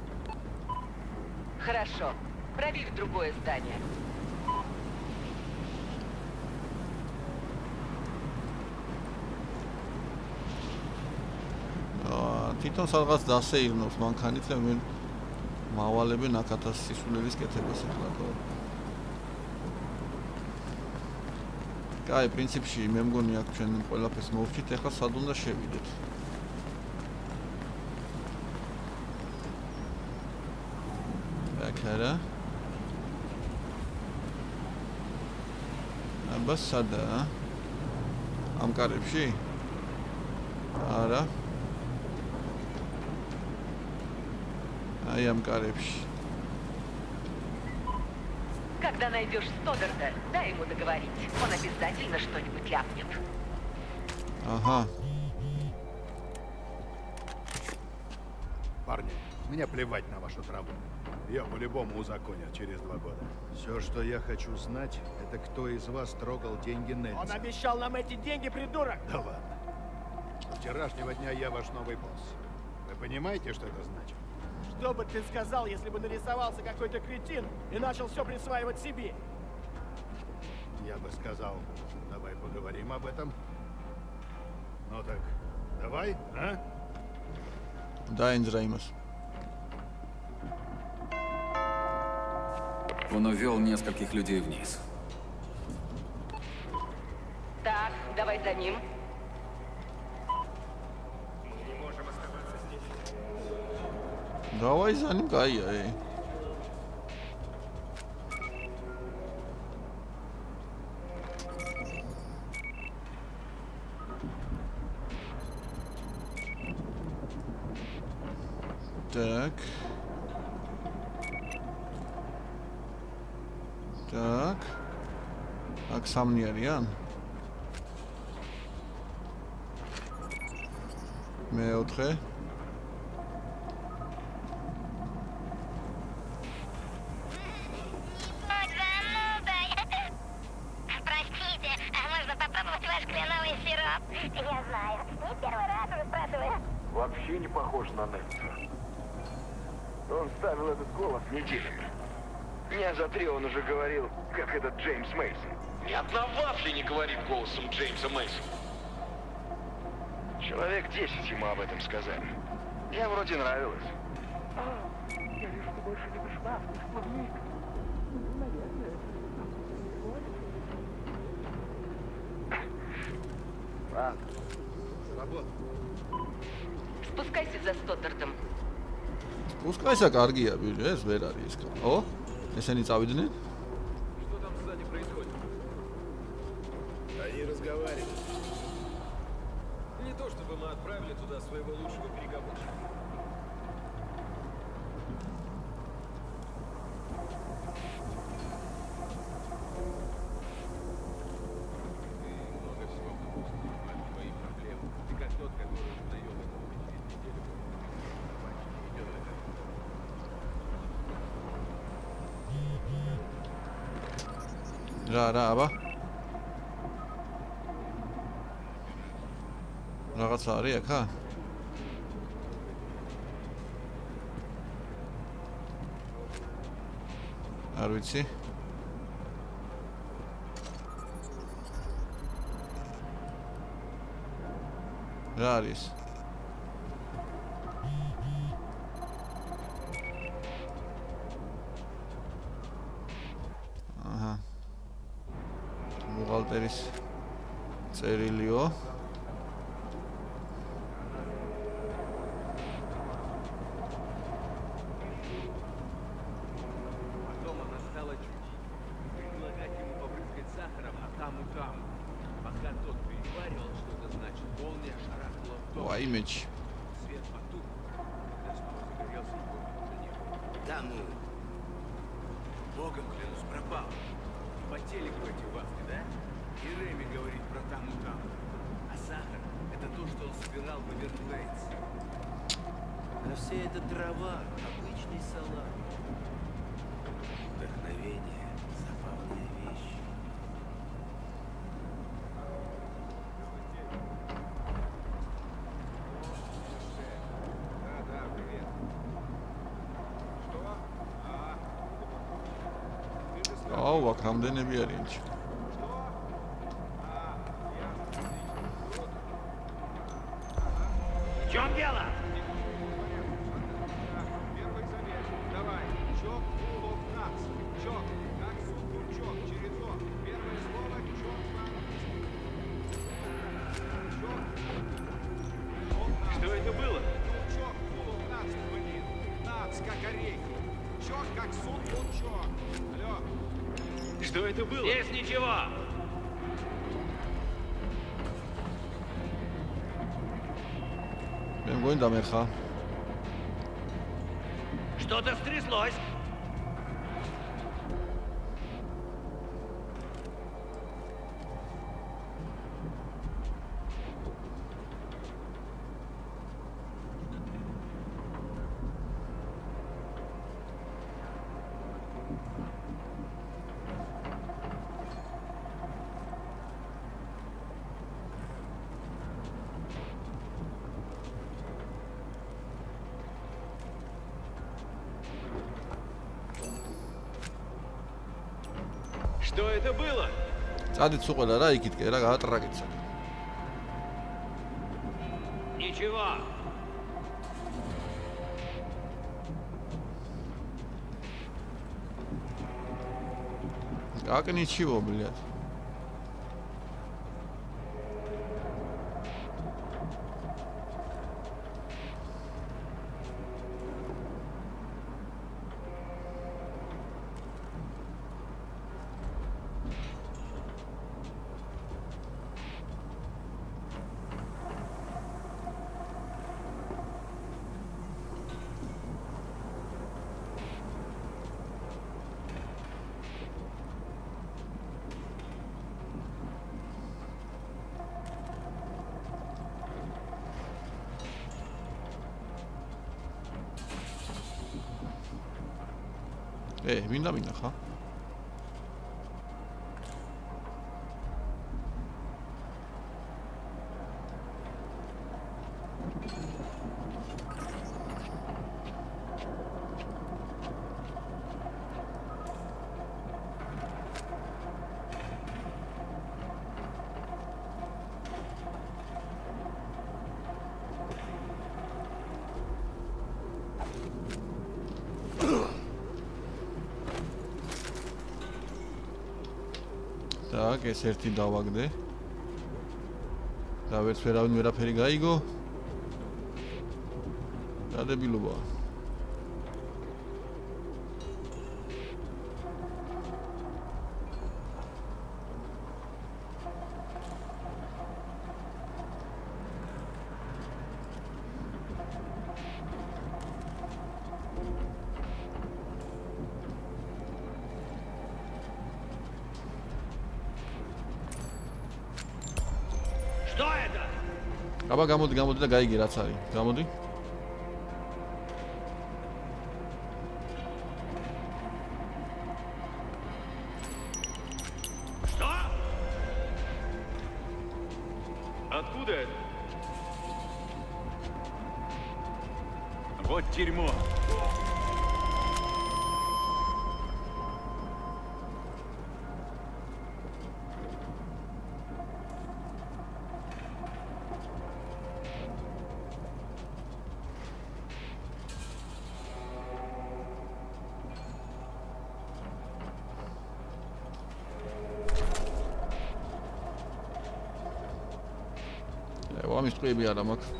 Хорошо. Проверь другое здание. თვითონ სადღაც დასეირნოს მანქანით და მე მავალები ნაკათას სისულელის კეთებას ეხლა ხო. კაი, პრინციპში მე მგონი აქ ჩვენ ყველაფერს მოვჭით, ეხლა სად უნდა შევიდეთ. აკარა. აბა სადაა? ამ კარებში? არა. Ай, ам карепში. Когда найдешь Стодарда, дай ему договорить. Он обязательно что-нибудь ляпнет. Ага. Парни, мне плевать на вашу траву. Ее по-любому узаконят через два года. Все, что я хочу знать, это кто из вас трогал деньги Нельса. Он обещал нам эти деньги, придурок! Да ладно. С вчерашнего дня я ваш новый босс. Вы понимаете, что это значит? Что бы ты сказал, если бы нарисовался какой-то кретин и начал все присваивать себе? Я бы сказал, давай поговорим об этом. Ну так, давай, а? Დაინძრა იმას. Он увел нескольких людей вниз. Так, давай за ним. Давай за ним, кайя, эй. Так. Так. აქ სამნი არიან? მეოთხე. Простите, а можно попробовать ваш кленовый сироп? Я знаю, не первый раз уже спрашиваю. Вообще не похож на Нельса. Он ставил этот голос неделями. Дня за три он уже говорил, как этот Джеймс Мейсон. Ни одна вафля не говорит голосом Джеймса Мейсона. Человек десять ему об этом сказали. Я вроде нравилось. Я вижу, ты больше любишь вафли с клубникой. Ладно, работа. Спускайся за Стоддардом. Спускайся, კარგია, ბიჭო, ეს ვერ არის ის. ო? ესენი წავიდნენ? Что там сзади происходит? Они разговаривают. Не то чтобы мы отправили туда своего лучшего переговорщика. Ты много всего пропустил, знать твои проблемы. Ты как тот, который узнает это через неделю. Идет это. რა, რა, აბა? რაღაცა არის აქა? არ ვიცი. რა არის? აჰა. ბუღალტერის წერილიო. Потом она стала чудить, предлагать ему побрызгать сахаром, а там и там. Пока тот переваривал, что это значит, молния шарахнула в дом. Ой, меч. Свет потух, когда снова загорелся, его уже не было. Да ну, богом клянусь, пропал. По телеку эти вафли, да? И Рэми говорит про там и там. А сахар — это то, что он собирал в Эверглейдс. А вся эта трава — обычный салат. Вдохновение — забавная вещь. Да, да, привет. Что? А? Ты же сказал. აუ, აქ რამდენები არიან? В чем дело? Первый замер. Давай. Чок, улов, нац. Чок. Как супер чок. Через О. Первое слово чок на... Чок. Что это было? Чок, улов, нац, блин. Нац, как орехи. Чок, как супер чок. Алло. Что это было? Здесь ничего. მე მგონი დამერხა. Что-то стряслось. Что это было? Цадит суყელა რა იქითკე რა გაატრაკეცა. Ничего. Как ничего, блядь. ე, მინდა მინდა ხა? Так, ეს ერთი დავაგდე. და ვერც ვერავინ ვერაფერი გაიგო. დადებილობაა. Что это? აბა გამოდი, გამოდი და გაიგე რაც არის. გამოდი. Что? Откуда это? Вот дерьмо. ამის წვები არა მაქვს.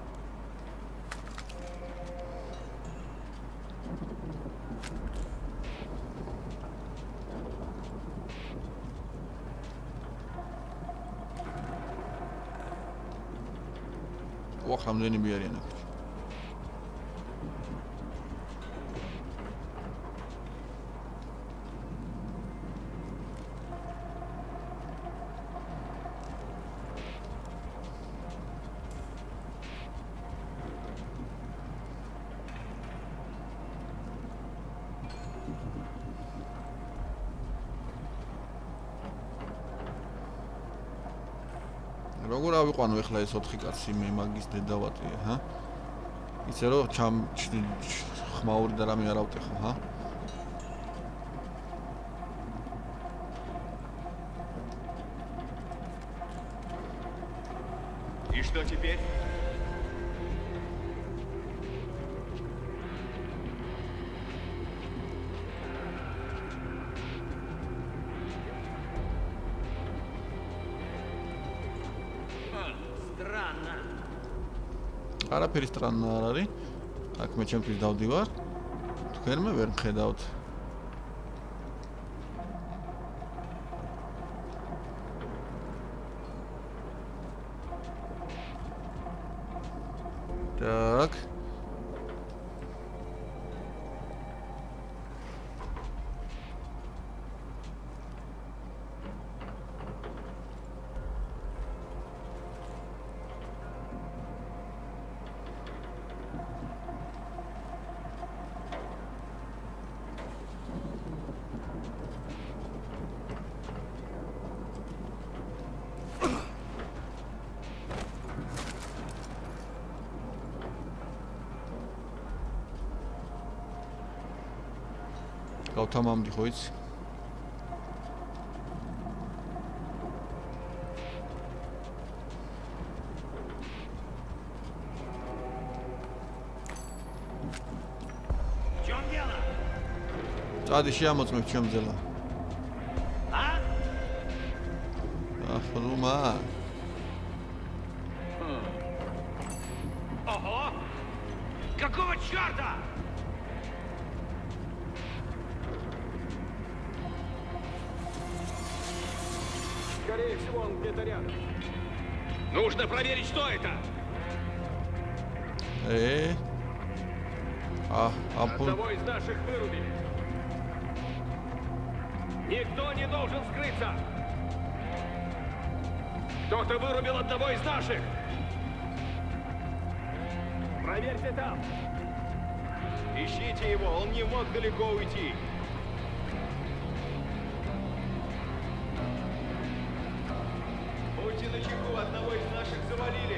ვახ რამდენიმე არიან აქ. როგორ ავიყვანო ეხლა ეს ოთხი კაცი მე მაგის დედა ვატია, ჰა? იცი რომ ჩამ ხმაური და რამე არ ავტეხო, ჰა? И что теперь? არაფერი სტრანა არ არის. აქ მე ჩემთვის დავდივარ. თქვენმე ვერ მხედავთ. Так. გავთამამდი ხო იცი? წადი შეამოწმებ ჩემ ძელა. ახლა Ого! Какого черта? Скорее всего, он где-то рядом. Нужно проверить, что это. Э? А, ампул. Одного из наших вырубили. Никто не должен скрыться. Кто-то вырубил одного из наших. Проверьте там. Ищите его, он не мог далеко уйти. Будьте начеку, одного из наших завалили.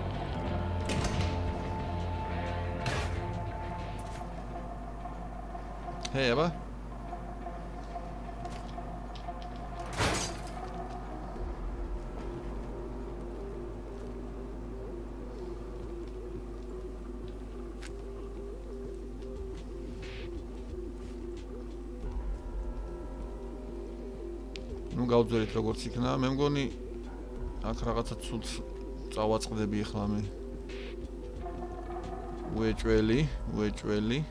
Эй, аба. ну გავძვერით როგორც იქნა მე მგონი აქ რაღაცა ცუდს წავაწყდები ახლა მე უეჭველი უეჭველი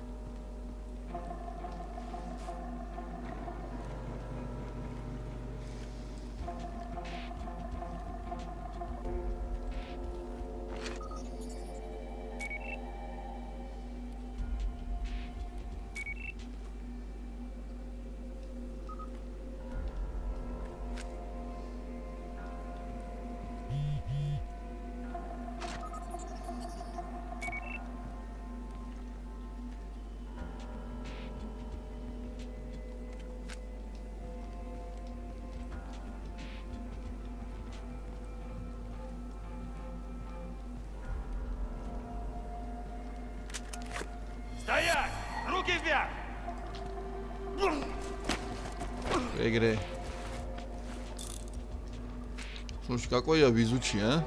Стоять! Руки вверх! Игре. Слушай, какой я везучий, а?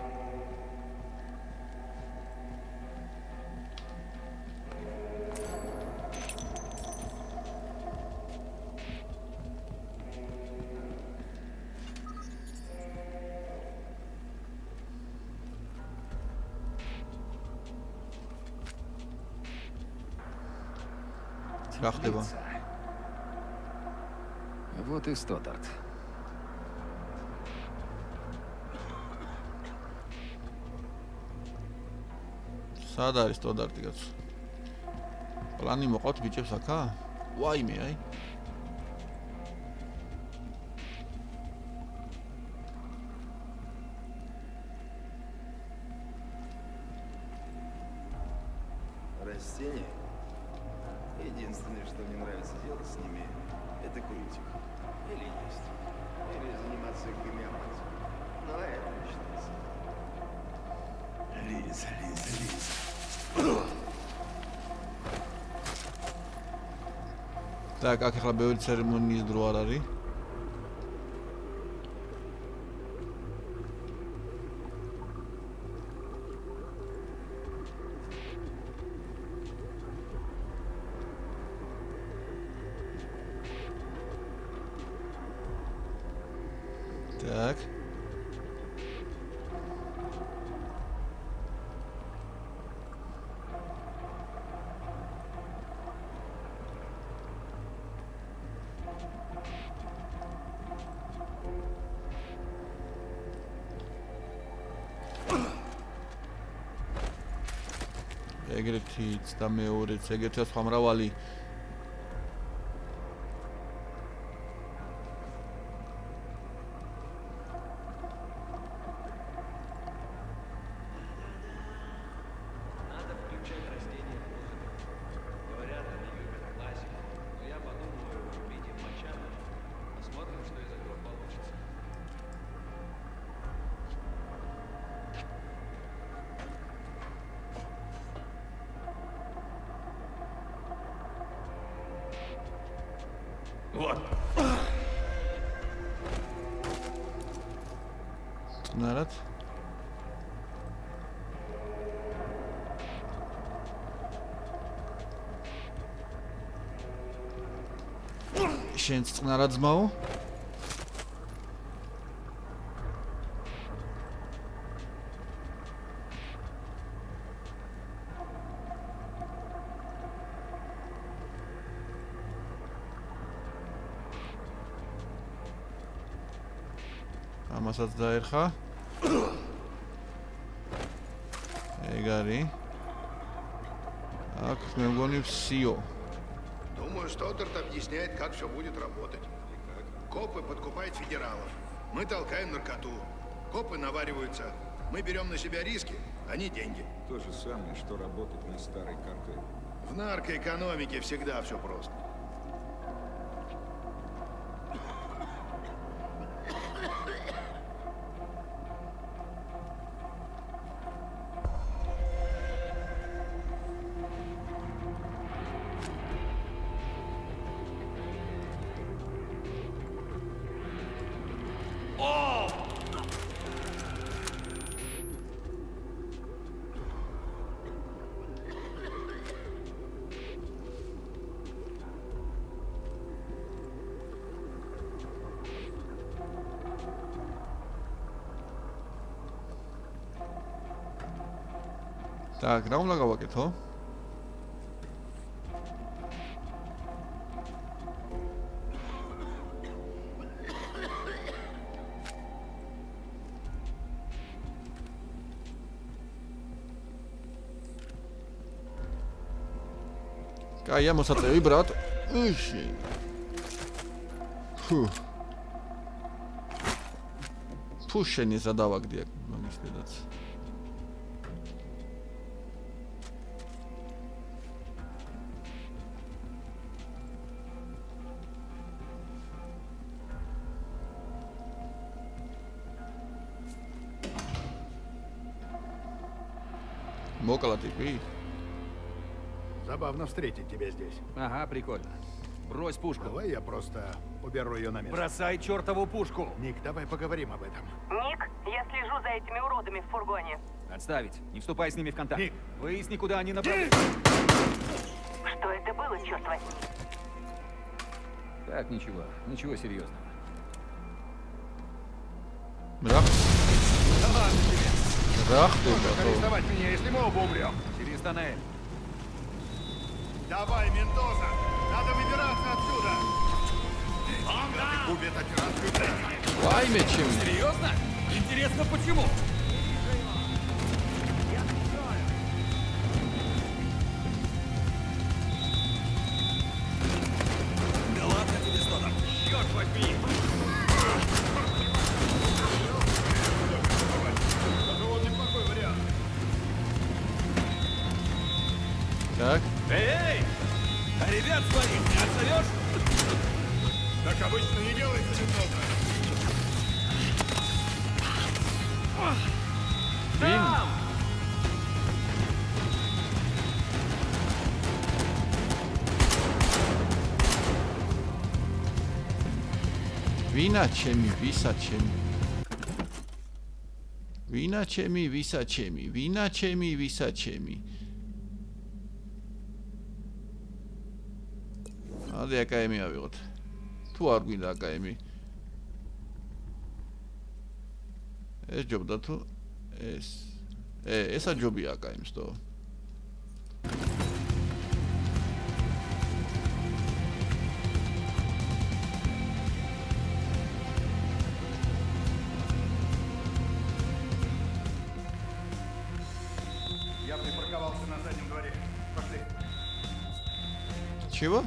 Рахтева. Вот и Стодарт. სად არის სტოდარტი კაცო? პლანი მოყავთ ბიჭებს აქა? ვაიმე, აი. Растения? Единственное, что мне нравится делать с ними, это курить их. Или есть. Или заниматься гомеопатией. Но это не считается. Лиза, Лиза, Лиза. Так, აქ ახლა ბევრი ცერემონიის დრო არ არის. Так. ეგრეთიც და მეორეც, ეგრეთაც სხვა მრავალი Вот. Народ. შენ წყნარა ძმაო? ამასაც დაერხა. ეგ არის. აქ მე მგონი всё. Думаю, Стоддарт объясняет, как все будет работать. Копы подкупают федералов. Мы толкаем наркоту. Копы навариваются. Мы берем на себя риски, а не деньги. То же самое, что работать на старой картель. В наркоэкономике всегда все просто. Так, რა უნდა გავაკეთო? კაია, მოსაწევი ბრატ. უში. ფუ. ფუ შენ ისა დავაგდია მაგის დედაც. Мокола типи. Забавно встретить тебя здесь. Ага, прикольно. Брось пушку. Давай я просто уберу ее на место. Бросай чертову пушку. Ник, давай поговорим об этом. Ник, я слежу за этими уродами в фургоне. Отставить. Не вступай с ними в контакт. Ник. Выясни, куда они направляются. Что это было, черт возьми? Так, ничего. Ничего серьезного. Да? Да ладно тебе. Да, ты Можешь готов. арестовать меня, если мы оба умрем. Через тоннель. Давай, Мендоза! Надо выбираться отсюда! Губит операцию. Лайме чем? Серьезно? Интересно, почему? Да ладно тебе, Стоддарт. Черт возьми! Так. Эй, эй! А ребят своих не отзовешь? Так обычно не делается, Мендоза. Там! Вина чеми, виса чеми. Вина чеми, виса чеми. Вина чеми, виса чеми. ადი აკაემი ავიღოთ. თუ არ გვინდა აკაემი. ეს ჯობდა თუ ეს. ე, ესა ჯობია აკაემს თო. Я припарковался на заднем дворе. Пошли. Чего?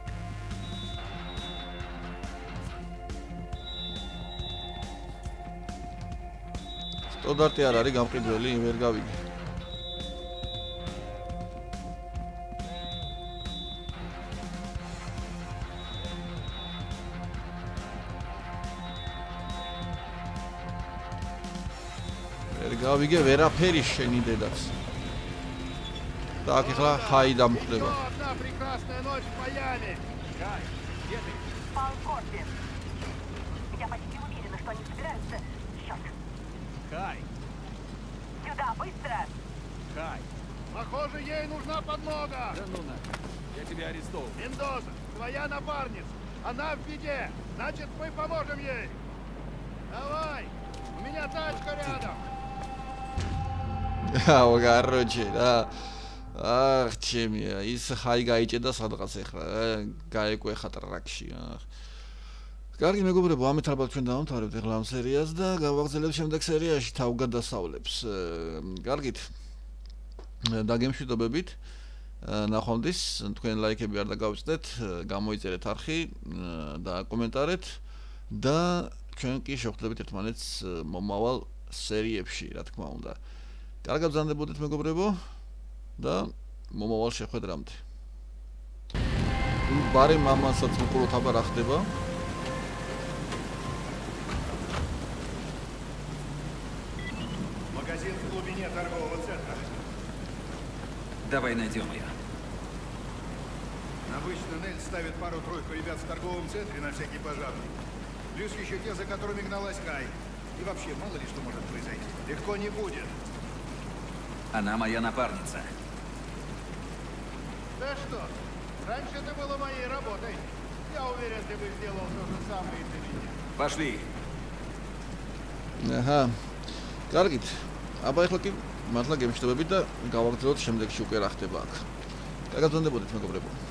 Стоддарти არ არის გამყიდველი, ვერ გავიგე. ვერ გავიგე ვერაფერი შენი დედაც. Так, ეხლა ჰაი დამხდება. Одна прекрасная ночь в Майами. Кай, где ты? Малкорпе. Я почти уверена, что они собираются... Черт. Кай! Сюда, быстро! Кай! Похоже, ей нужна подмога! Да ну нахер. Я тебя арестовал. Мендоза, твоя напарница. Она в беде. Значит, мы поможем ей. Давай! У меня тачка рядом. აუ გაროჯე რა ახ ჩემია ის ხაი გაიჭედა სადღაც ახლა გაეკვეხა ტრაქში ახ კარგი მეგობრებო ამით ალბათ ჩვენ დავამთავრებთ ახლა ამ სერიას და გავაგრძელებთ შემდეგ სერიაში თავგადასავლებს კარგით დაგემშვიდობებით ნახვამდის თქვენ ლაიქები არ დაგავიწყდეთ გამოიწერეთ არხი და კომენტარეთ და ჩვენ კი შევხვდებით ერთმანეთს მომავალ სერიებში რა თქმა უნდა კარგად ბრძანდებოდეთ მეგობრებო და მომავალ შეხვედრამდე. ბარი მამასაც უყუროთ აბა რა ხდება. Магазин в глубине торгового центра. Давай найдем ее. Обычно Нель ставит пару-тройку ребят в торговом центре на всякий пожарный. Плюс еще те, за которыми гналась Кай. И вообще, мало ли что может произойти. Легко не будет. Она моя напарница. Да что? Раньше это было моей работой. Я уверен, ты бы сделал то же самое и для меня. Пошли. აჰა. კარგით. აბა ახლა კი მართლა გემშვიდობებით და გავაგრძელოთ შემდეგში უკვე რა ხდება აქ. კარგად ბრძანდებოდეთ მეგობრებო.